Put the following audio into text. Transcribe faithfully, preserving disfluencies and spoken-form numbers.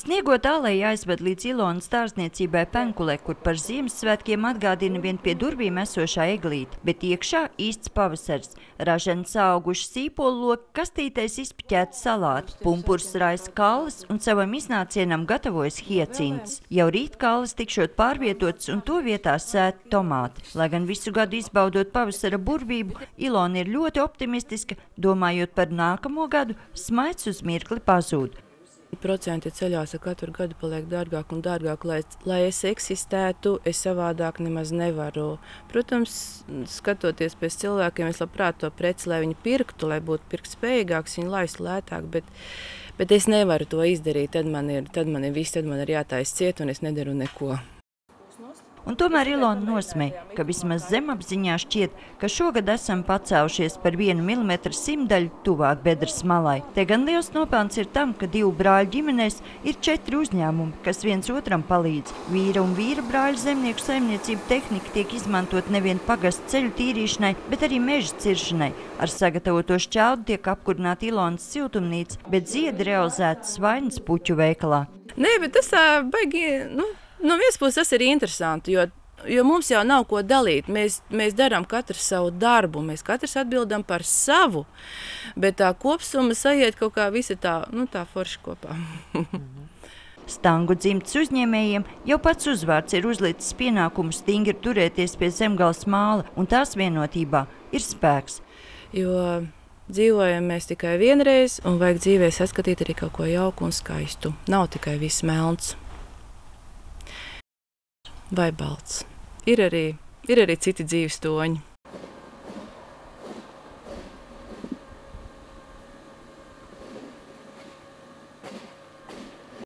Sniegot aleju aizved līdz Ilonas dārzniecībai Penkulē, kur par Ziemassvētkiem atgādina vien pie durvīm esošā eglīte, bet iekšā īsts pavasars. Raženas auguši sīpolu loki, kastītēs izpiķēti salāti, pumpurs raisa kallas un savam iznācienam gatavojas hiecints. Jau rīt kallas tikšot pārvietotas un to vietā sēti tomāti. Lai gan visu gadu izbaudot pavasara burvību, Ilona ir ļoti optimistiska, domājot par nākamo gadu, smaids uz mirkli pazūd. Procenti ceļās, ar katru gadu paliek dārgāk un dārgāk, lai, lai es eksistētu, es savādāk nemaz nevaru. Protams, skatoties pēc cilvēkiem, es labprāt to preci, lai viņi pirktu, lai būtu pirktspējīgāks, viņi laistu lētāk, bet, bet es nevaru to izdarīt, tad man ir, tad man ir viss, tad man ir jātais ciet un es nedaru neko. Un tomēr Ilona nosmej, ka vismaz zemapziņā šķiet, ka šogad esam pacēlušies par vienu milimetru simtdaļu tuvāk bedres malai. Te gan liels nopelns ir tam, ka divu brāļu ģimenēs ir četri uzņēmumi, kas viens otram palīdz. Vīra un vīra brāļu zemnieku saimniecību tehnika tiek izmantot nevien pagastu ceļu tīrīšanai, bet arī meža ciršanai. Ar sagatavoto šķeldu tiek apkurināta Ilonas siltumnīca, bet ziedi realizēti Svainas puķu veikalā. Nē, bet tas tā baigi, nu... No vienas puses tas ir interesanti, jo, jo mums jau nav ko dalīt. Mēs, mēs darām katrs savu darbu, mēs katrs atbildam par savu, bet tā kopsumma sajiet kaut kā visi tā, nu, tā forši kopā. Stangu dzimtas uzņēmējiem jau pats uzvārds ir uzlicis pienākumu stingri turēties pie zemgales māla, un tās vienotībā ir spēks. Jo dzīvojam mēs tikai vienreiz, un vajag dzīvē saskatīt arī kaut ko jauku un skaistu. Nav tikai viss melns. Vai balts. Ir arī, ir arī citi dzīves toņi.